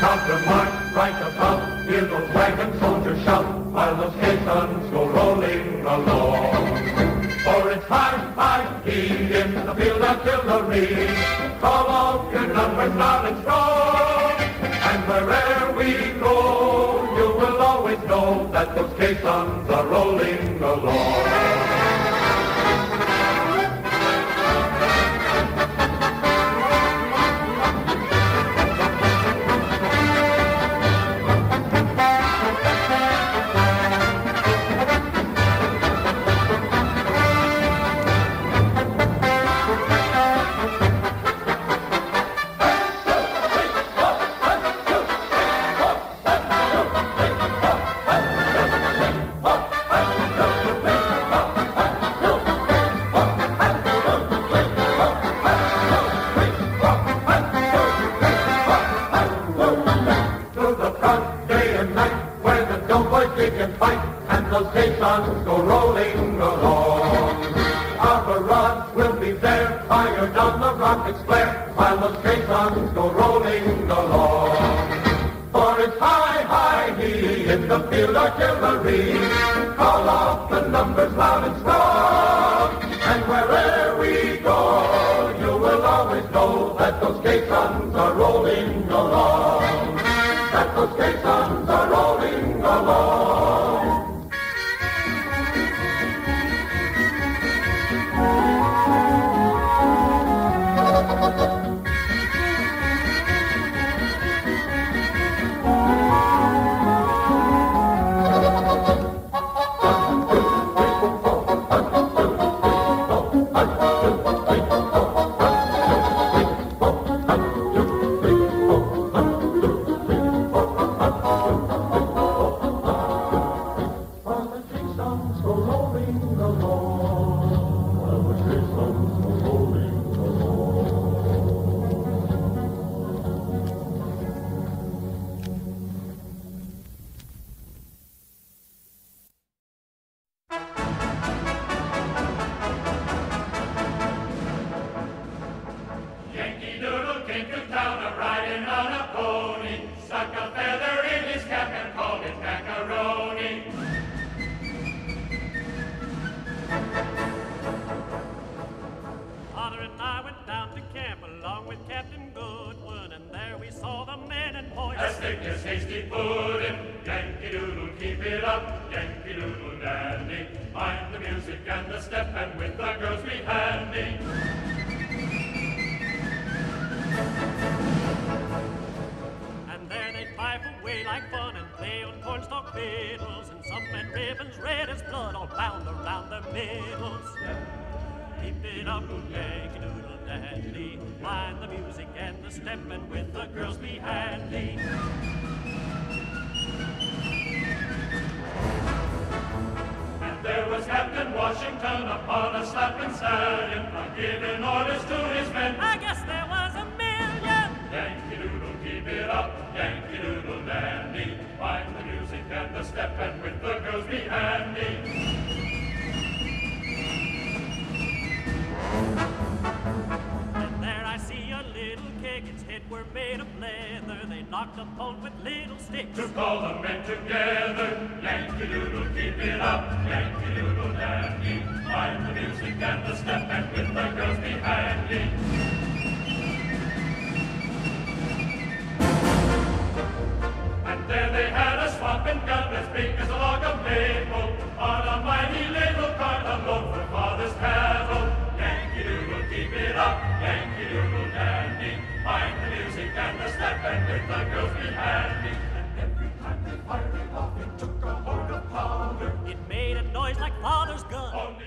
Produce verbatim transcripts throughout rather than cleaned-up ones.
Counter march right above, hear those wagon soldiers shout, while those caissons go rolling along. For it's high, high, he in the field artillery. Call out your numbers loud and strong, and wherever we go, you will always know that those caissons are rolling along. Caissons go rolling along. Our barrage will be there, fire down the rocket's flare, while those caissons go rolling along. For it's high, high, he in the field artillery. Call off the numbers loud and strong, and wherever we go, you will always know that those caissons are rolling along. That those caissons are rolling along. To call the men together, Yankee Doodle, keep it up, Yankee Doodle dandy. Find the music and the step, and with the girls be handy. And there they had a swamping gun as big as a log of maple, on a mighty little cart, a load for father's cattle. Yankee Doodle, keep it up, Yankee Doodle dandy. Find the music and the step, and with the girls be handy. Fired it off, it took a hold of powder. It made a noise like father's gun. Only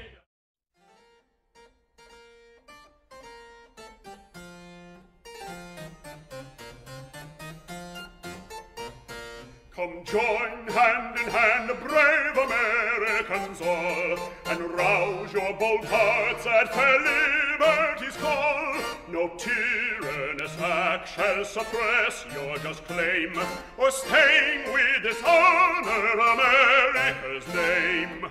Come join hand in hand, brave Americans all, and rouse your bold hearts at fair liberty's call. No tyrannous act shall suppress your just claim, or stain with dishonor America's name.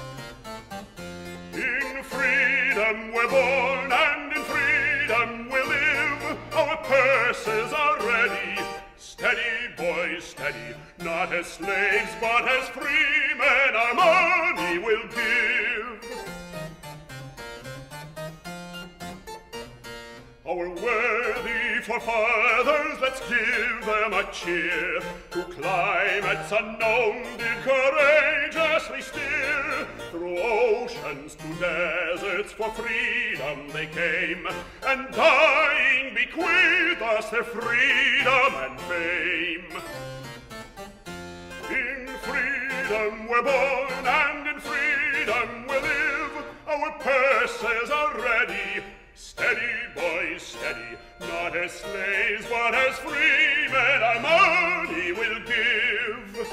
In freedom we're born, and in freedom we live. Our purses are ready, steady boys, steady, not as slaves, but as free men our money will give. Our worthy forefathers, let's give them a cheer. To climates unknown did courageously steer. Through oceans to deserts for freedom they came, and dying bequeathed us their freedom and fame. In freedom we're born, and in freedom we live. Our purses are ready. Steady, boys, steady, not as slaves, but as free men our money will give.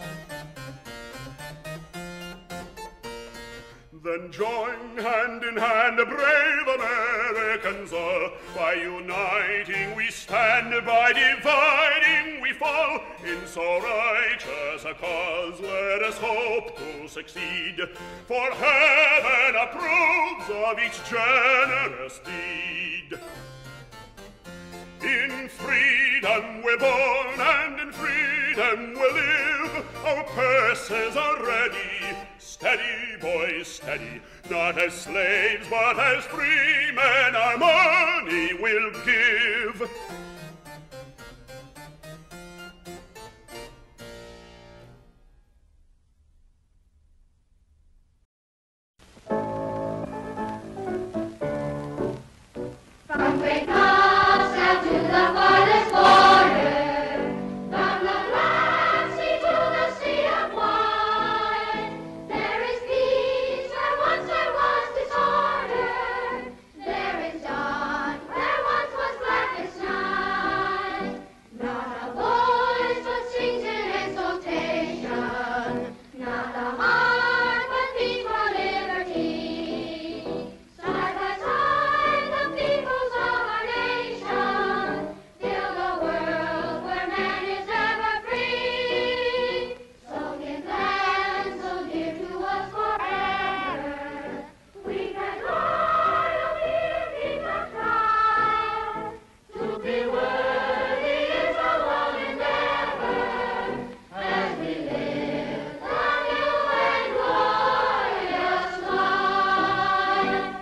Then join hand in hand, brave Americans all. By uniting we stand, by dividing we fall. In so righteous a cause let us hope to succeed, for heaven approves of each generous deed. In freedom we're born, and in freedom we live. Our purses are ready. Steady, boys, steady, not as slaves, but as free men our money will give. From great Moscow to the farthest border, from the Black Sea to the Sea of Wine, there is peace where once there was disorder. There is dawn where once was blackest night. Not a voice but sings in exultation, not a heart but beats for liberty. Side by side the peoples of our nation fill the world where man is ever free. Soaking land so dear to us forever, we can loyally keep the trial. To be worthy is a long endeavor as we live the new and glorious life.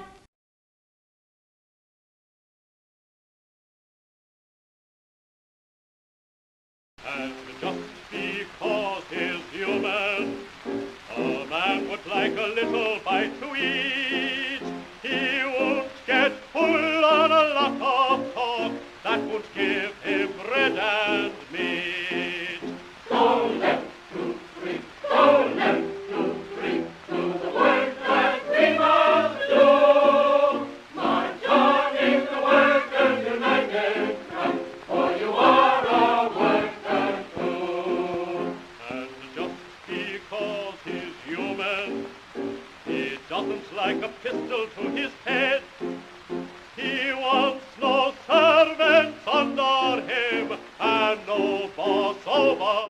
And just because he's human, a man would like a little bite to eat. He won't get full on a lot of talk that would give him bread and meat. Go left, two, three, go left, two, three, do the work that we must do. March on in the Workers' United Front, for you are a worker too. And just because he's human, he doesn't like a pistol to his head. He wants no servants under him and no boss over.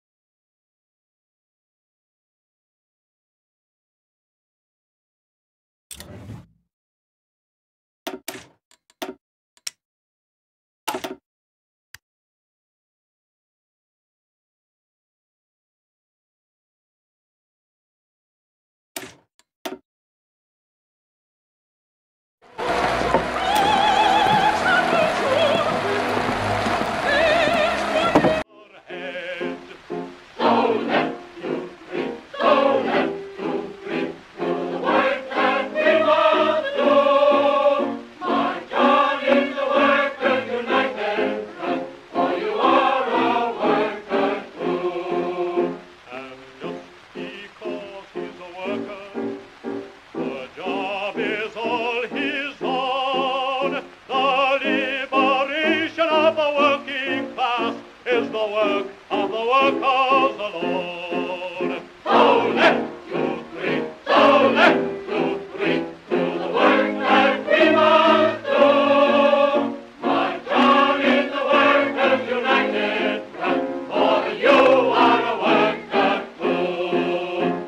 Head. Go left, two, three, go left, two, three, do the work that we must do. March on in the Workers' United Front, for you are a worker too. And just because he's a worker, the job is all his own. The liberation of the working class is the work of the workers alone. So left, two, three, so left, two, three, do the work that we must do. March on in the Workers' United Front, for you are a worker too.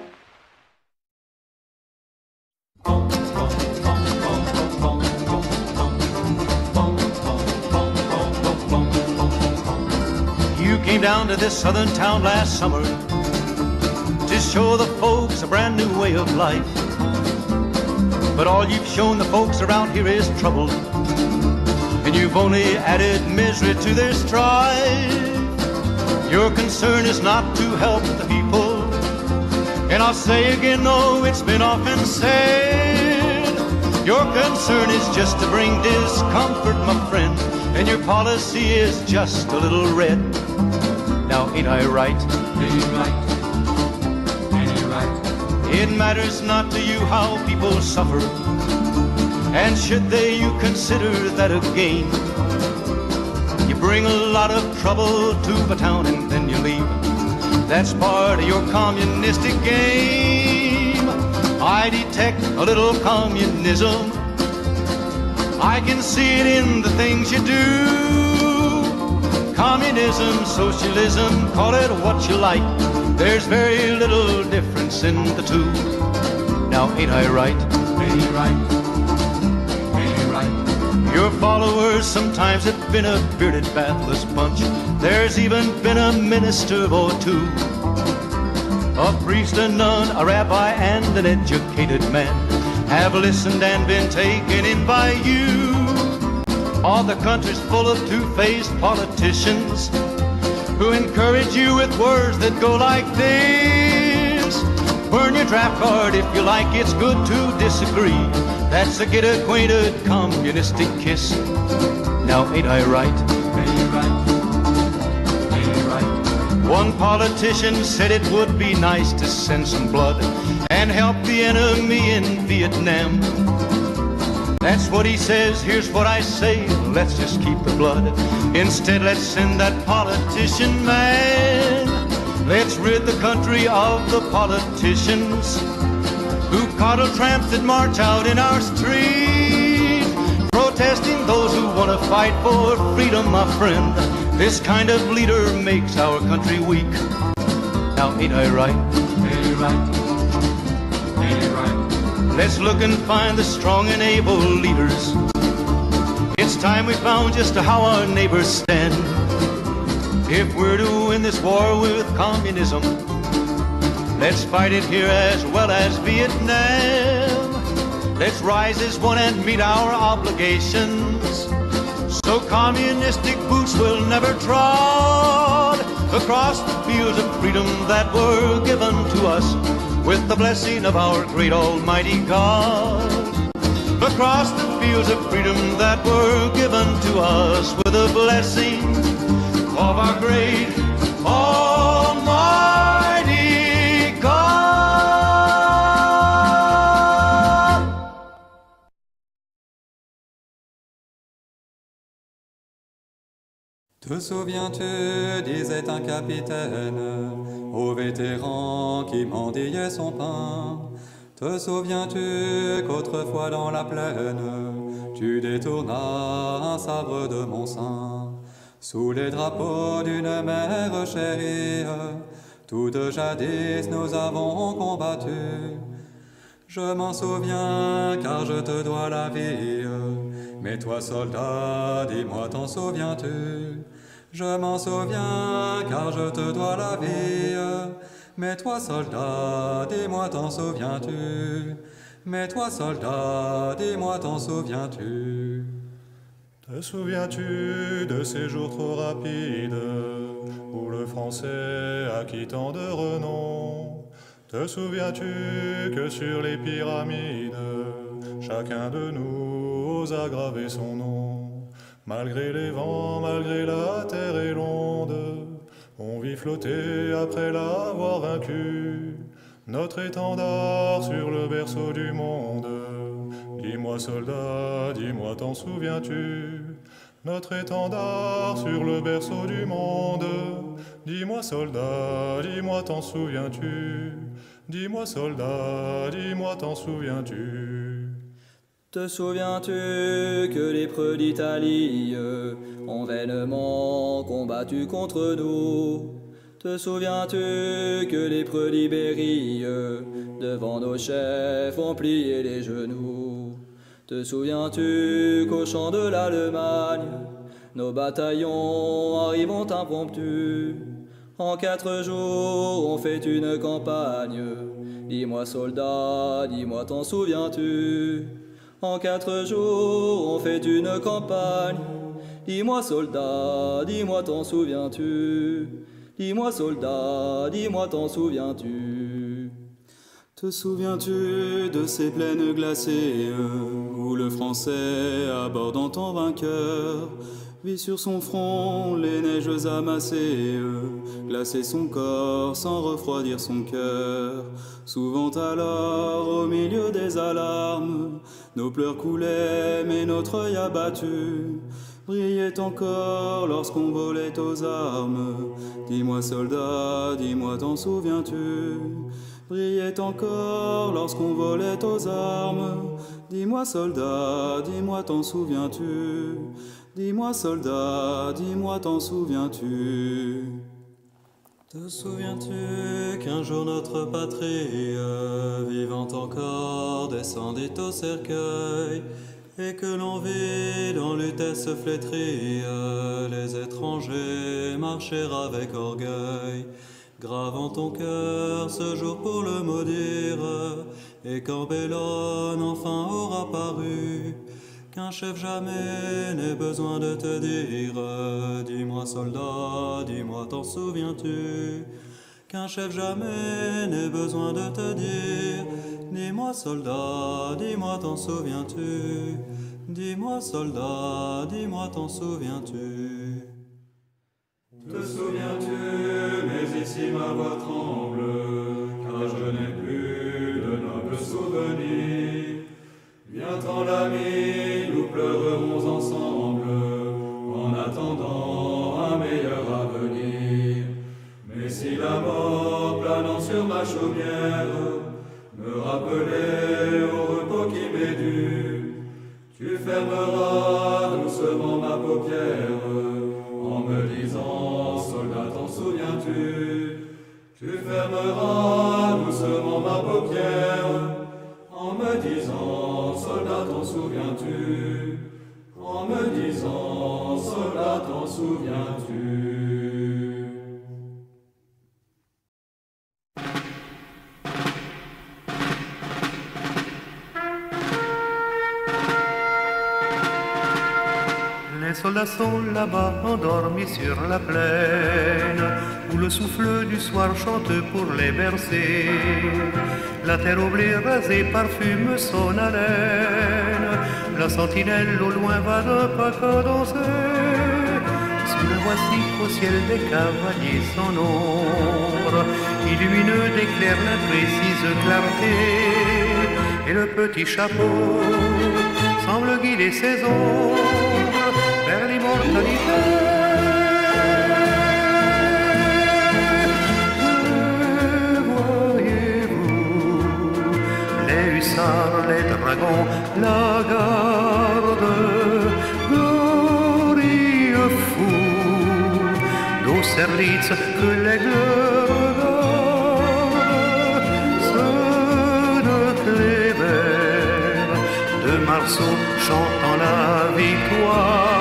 You came down to this southern town last summer to show the folks a brand new way of life. But all you've shown the folks around here is trouble, and you've only added misery to their strife. Your concern is not to help the people, and I'll say again, no, it's been often said, your concern is just to bring discomfort, my friend, and your policy is just a little red. Now ain't I right? Ain't you right? Ain't you right? It matters not to you how people suffer, and should they, you consider that a gain. You bring a lot of trouble to the town and then you leave. That's part of your communistic game. I detect a little communism. I can see it in the things you do. Communism, socialism, call it what you like. There's very little difference in the two. Now ain't I right? Ain't you right? Ain't you right? Your followers sometimes have been a bearded, bathless bunch. There's even been a minister or two, a priest, a nun, a rabbi, and an educated man have listened and been taken in by you. All the country's full of two-faced politicians who encourage you with words that go like this. Burn your draft card if you like, it's good to disagree. That's a get acquainted communistic kiss. Now ain't I right? Ain't you right? Ain't you right? One politician said it would be nice to send some blood and help the enemy in Vietnam. That's what he says, here's what I say, let's just keep the blood. Instead, let's send that politician man. Let's rid the country of the politicians who coddle tramps that march out in our street, protesting those who want to fight for freedom, my friend. This kind of leader makes our country weak. Now ain't I right? Ain't you right? Ain't you right? Let's look and find the strong and able leaders. It's time we found just how our neighbors stand. If we're to win this war with communism, let's fight it here as well as Vietnam. Let's rise as one and meet our obligations, so communistic boots will never trod across the fields of freedom that were given to us with the blessing of our great almighty God. Across the fields of freedom that were given to us with the blessing of our great almighty God. Te souviens-tu, disait un capitaine au vétéran qui mendiait son pain. Te souviens-tu qu'autrefois dans la plaine, tu détournas un sabre de mon sein, sous les drapeaux d'une mère chérie, toutes jadis nous avons combattu. Je m'en souviens car je te dois la vie, mais toi soldat, dis-moi t'en souviens-tu? Je m'en souviens car je te dois la vie, mais toi soldat, dis-moi t'en souviens-tu? Mais toi soldat, dis-moi t'en souviens-tu? Te souviens-tu de ces jours trop rapides où le français acquit tant de renom? Te souviens-tu que sur les pyramides, chacun de nous osa graver son nom? Malgré les vents, malgré la terre et l'onde, on vit flotter après l'avoir vaincu, notre étendard sur le berceau du monde. Dis-moi soldat, dis-moi t'en souviens-tu? Notre étendard sur le berceau du monde. Dis-moi soldat, dis-moi t'en souviens-tu? Dis-moi soldat, dis-moi t'en souviens-tu? Te souviens-tu que les preux d'Italie ont vainement combattu contre nous? Te souviens-tu que les preux d'Ibérie devant nos chefs ont plié les genoux? Te souviens-tu qu'au champ de l'Allemagne, nos bataillons arrivent impromptus. En quatre jours, on fait une campagne. Dis-moi, soldat, dis-moi, t'en souviens-tu? En quatre jours, on fait une campagne. Dis-moi, soldat, dis-moi, t'en souviens-tu? Dis-moi, soldat, dis-moi, t'en souviens-tu? Te souviens-tu de ces plaines glacées où le Français, abordant ton vainqueur, vit sur son front les neiges amassées, glacer son corps sans refroidir son cœur? Souvent alors, au milieu des alarmes, nos pleurs coulaient, mais notre œil abattu brillait encore lorsqu'on volait aux armes. Dis-moi, soldat, dis-moi, t'en souviens-tu? Brillait encore lorsqu'on volait aux armes. Dis-moi, soldat, dis-moi, t'en souviens-tu? Dis-moi, soldat, dis-moi, t'en souviens-tu? Te souviens-tu qu'un jour notre patrie, vivant encore, descendit au cercueil, et que l'on vit dans l'utesse flétrie les étrangers marcher avec orgueil, gravant ton cœur ce jour pour le maudire, et quand Bellone enfin aura paru, qu'un chef jamais n'ait besoin de te dire. Dis-moi, soldat, dis-moi, t'en souviens-tu? Qu'un chef jamais n'ait besoin de te dire. Dis-moi, soldat, dis-moi, t'en souviens-tu? Dis-moi, soldat, dis-moi, t'en souviens-tu? Te souviens-tu, mais ici ma voix tremble, car je n'ai plus de nobles souvenirs. Viens-t'en l'ami, nous pleurerons ensemble, en attendant un meilleur avenir. Mais si la mort planant sur ma chaumière me rappelait au repos qui m'est dû, tu fermeras doucement ma paupière en me disant, soldat, t'en souviens-tu? Tu fermeras doucement ma paupière en me disant, soldat, t'en souviens-tu? En me disant, soldat, t'en souviens-tu? Les soldats sont là-bas, endormis sur la plaine, où le souffle du soir chante pour les bercer. La terre au blé rasée parfume son haleine, la sentinelle au loin va d'un pas cadencé. Sous le voici au ciel des cavaliers sans nombre, illumineux d'éclairs l'imprécise clarté, et le petit chapeau semble guider ses ombres vers l'immortalité. Voyez-vous les hussards, les dragons, la garde, glorieux fous, d'Austerlitz que l'aigle regarde, ceux de Kléber, de Marceau chantant la victoire.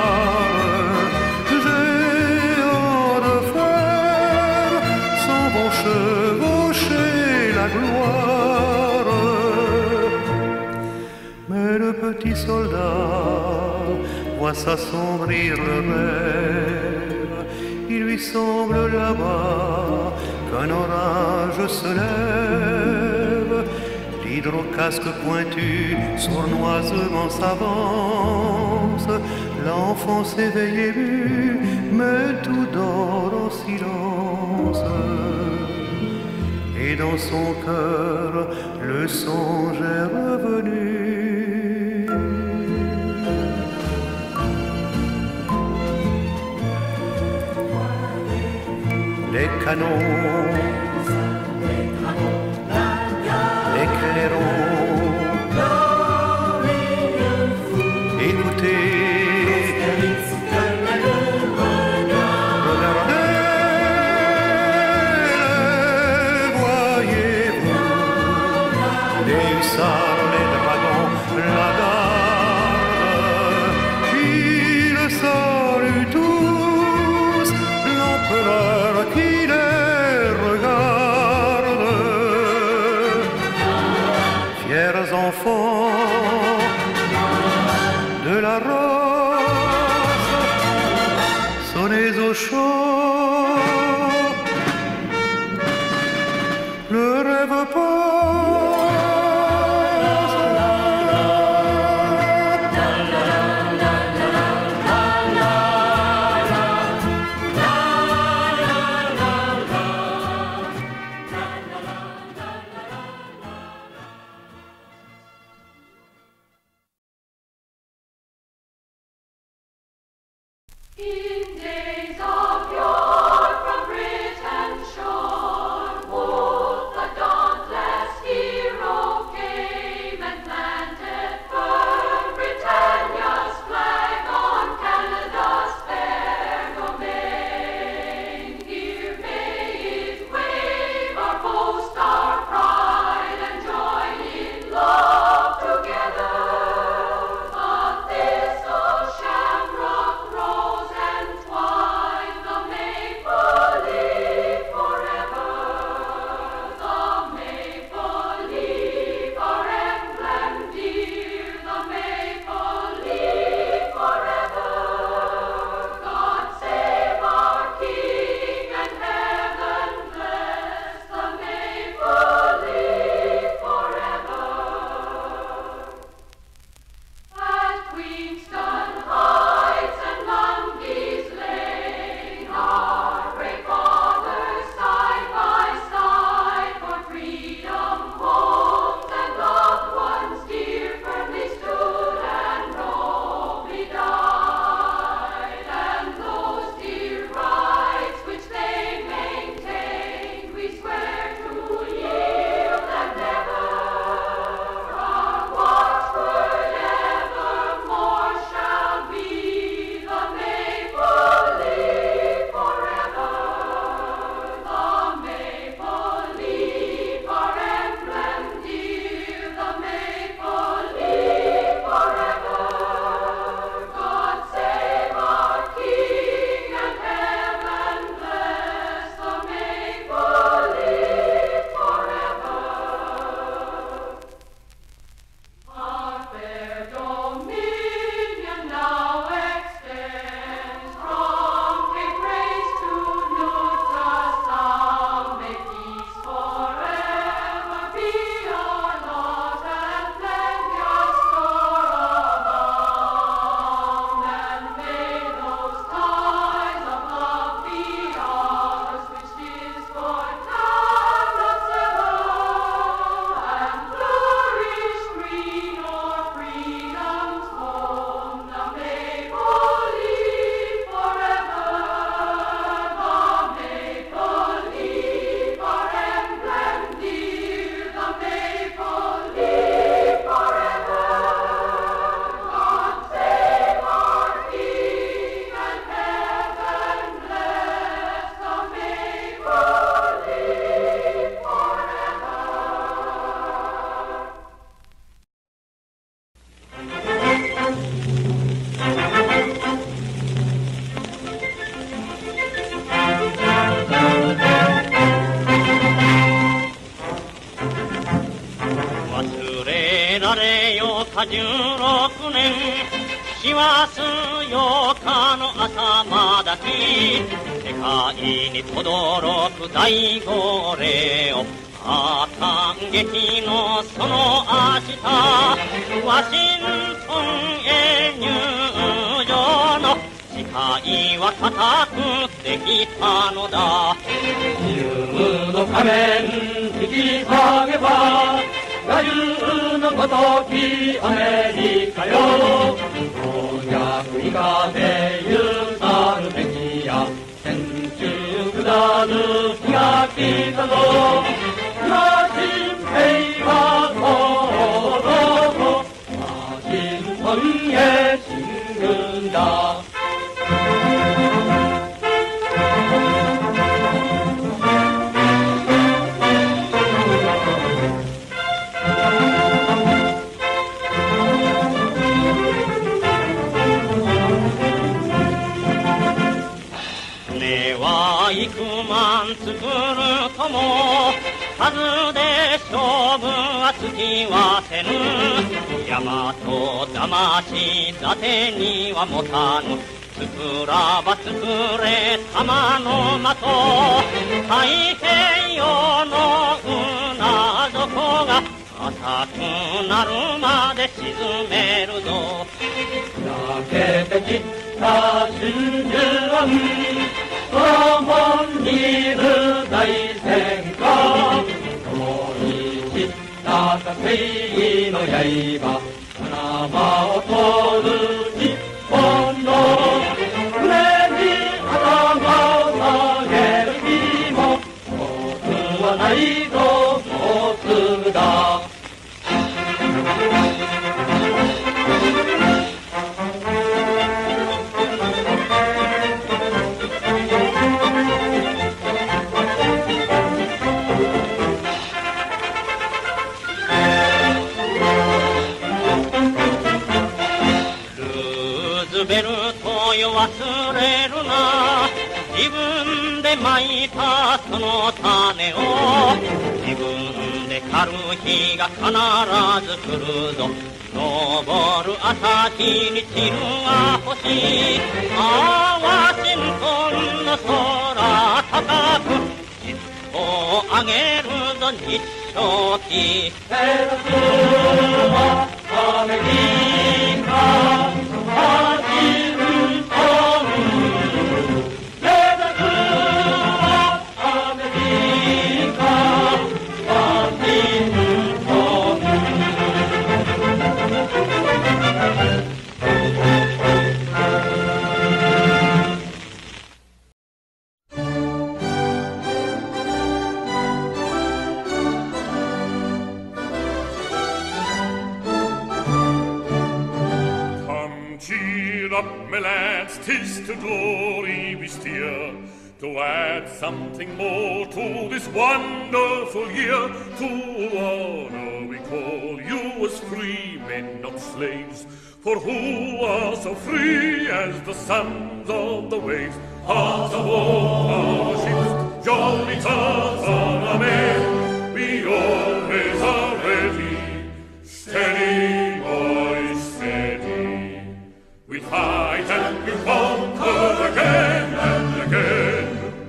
Géants de fer s'en vont chevaucher la gloire. Mais le petit soldat voit s'assombrir le rêve. Il lui semble là-bas qu'un orage se lève. L'hydrocasque pointu sournoisement s'avance. L'enfant s'éveille ému, mais tout dort en silence. Et dans son cœur, le songe est revenu. Les canons, les clairons, écoutez, regardez, voyez-vous, les hussards, les dragons, la garde, ils saluent あれよかじゅうろくねんしがつようかの朝まだき世界に轟く大号令を感激のその明日ワシントンへ入場の誓いは固くできたのだ自由の仮面引き下げば我流のごときアメリカよ暴虐以下で許さるべきや戦中下る日が来たぞワシン平和とワシントンへ進軍だ幾万作るとも数で勝負はつきはせぬ大和魂伊達には持たぬ作らば作れ玉の的太平洋の船底が浅くなるまで沈めるぞ焼けて散った真珠湾空門にいる大戦果共に散った正義の刃花間を取る日本の船に頭を下げる日も僕はないぞもうすぐだベルトよ忘れるな自分でまいたその種を自分で刈る日が必ず来るぞ昇る朝日に散るは星ああワシントンの空高く尻尾を上げるぞ日照旗目指すはアメリカワシントン目指すはアメリカワシントン Cheer up, my lads, 'tis to glory we steer, to add something more to this wonderful year. To honor we call you as free men, not slaves, for who are so free as the sons of the waves? Hearts of oak, our ships, jolly tars on our men, we always are ready, steady, boys, steady. We fight and we conquer again and again.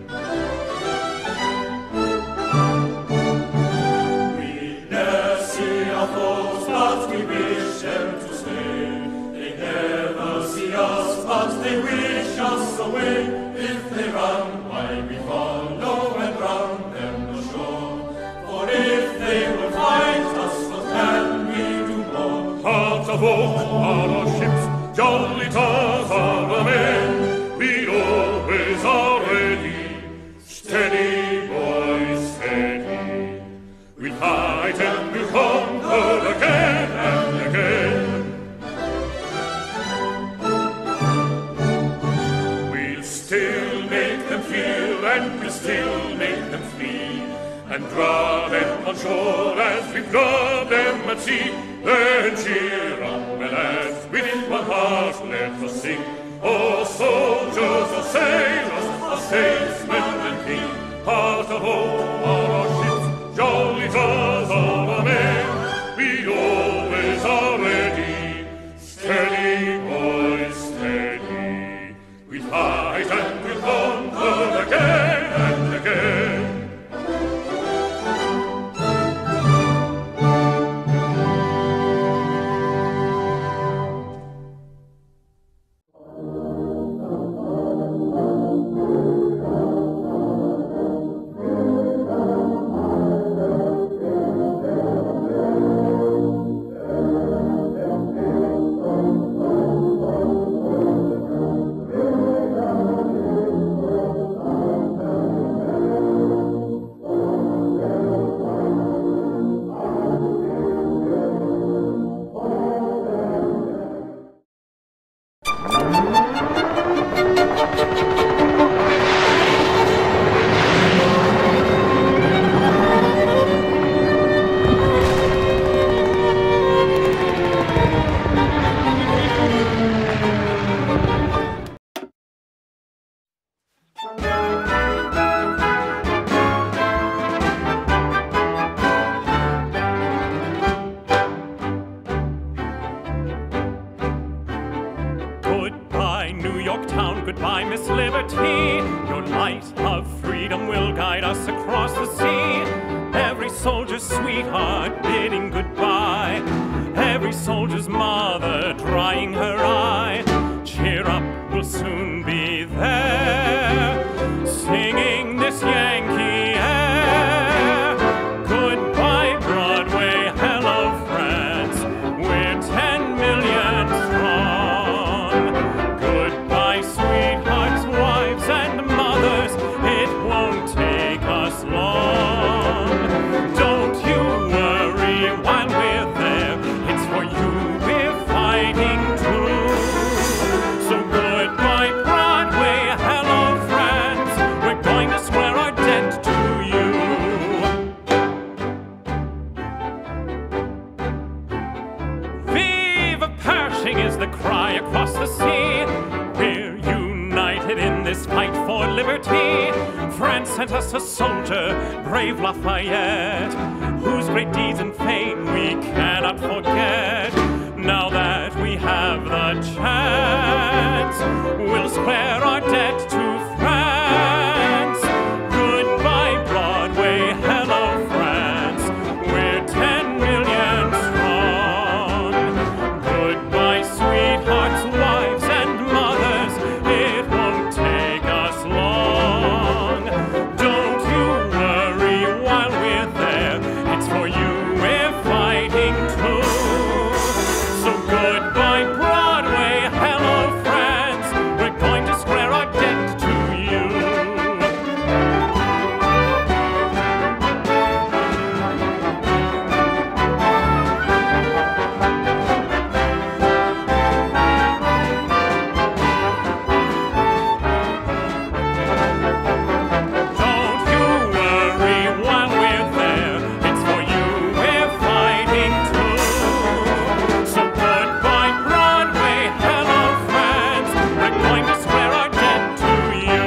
We never see our foes, but we wish them to stay. They never see us, but they wish us away. If they run, why we follow and run them ashore. For if they will fight us, what can we do more? Hearts of oak are our ships, jolly tars are our men, we always are ready, steady, boys, steady. We'll fight and we'll conquer again and again. We'll still make them feel and we'll still make them flee, and draw them on shore as we draw them at sea. Then cheer up, my lads, with one heart let us sing. Oh, soldiers, oh, sailors, oh, statesmen and kings, heart of oak are our ships, jolly tars are our men, we always beside us across the sea. Every soldier's sweetheart bidding goodbye. Every soldier's mother drying her eye. Cheer up, we'll soon be there, singing this Yankee air. Goodbye, Broadway, hello, France, we're ten million strong. Goodbye, sweethearts, wives, and mothers, it won't take us long. Don't you worry while we're there, it's for you we're fighting too. So goodbye, Broadway, hello, France, we're going to swear our debt to you. Vive Pershing is the cry across the sea. We're united in this fight for liberty. France sent us a soldier, brave Lafayette, whose great deeds and fame we cannot forget. Now that we have the chance, we'll square our debt to France. Goodbye, Broadway, hello, France, we're ten million strong. Goodbye, sweethearts, wives, and mothers, it won't take us long. Don't you worry while we're there, it's for you we're fighting too. So goodbye, Broadway, hello, France, we're going to square our debt to you. Don't you worry while we're there, it's for you we're fighting too. So goodbye, Broadway, hello, France, we're going to square our debt to you.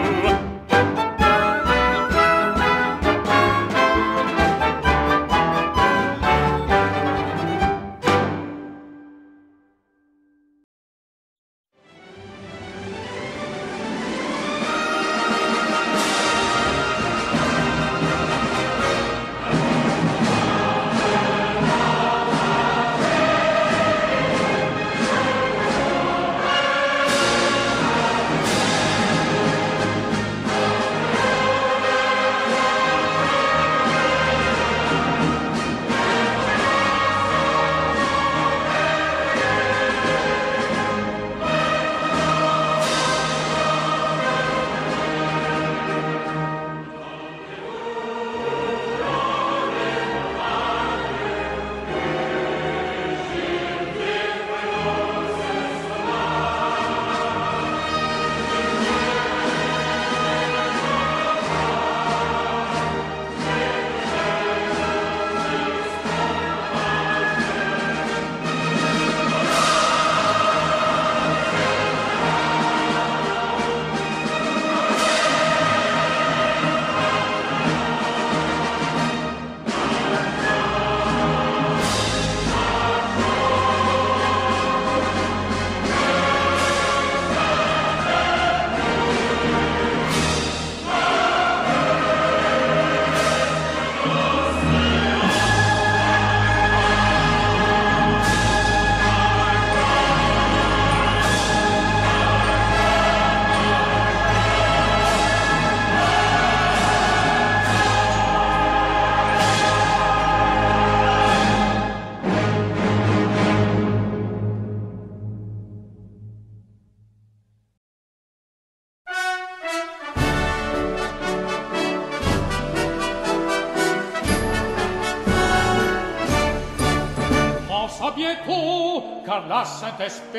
Pense à bientôt, car la sainte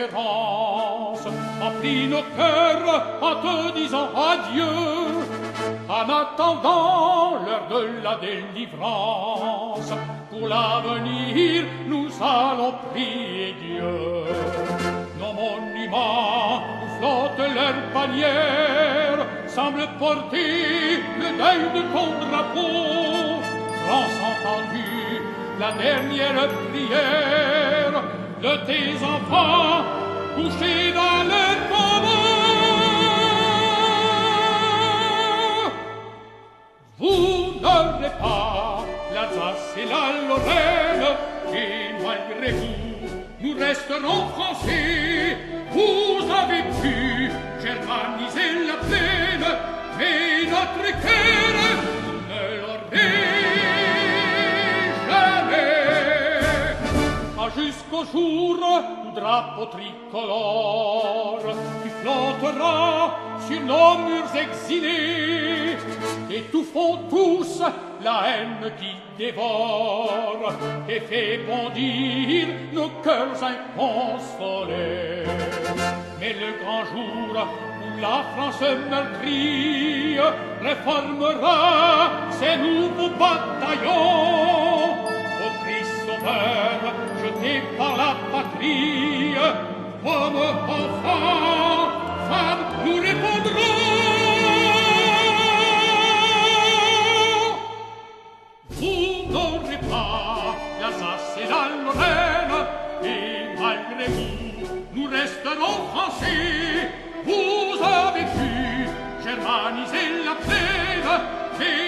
espérance emplit nos cœurs en te disant adieu. En attendant l'heure de la délivrance, pour l'avenir, nous allons prier Dieu. Nos monuments où flottent leurs bannières semblent porter le deuil de ton drapeau. France entendue, la dernière prière de tes enfants couchés dans leur tombeau. Vous n'aurez pas l'Alsace et la Lorraine, et malgré vous, nous resterons français. Vous avez pu germaniser la plaine, mais notre cœur ne l'aurez jamais. Pas jusqu'au jour où drapeau tricolore qui flottera sur nos murs exilés, étouffons tous la haine qui dévore et fait bondir nos cœurs inconsolés. Mais le grand jour où la France meurtrie réformera ses nouveaux bataillons, au cri sauveur jeté par la patrie, hommes, enfants, femmes, nous répondrons. Vous n'aurez pas l'Alsace et la Lorraine, et malgré vous, nous resterons français. Vous avez pu germaniser la plaine, mais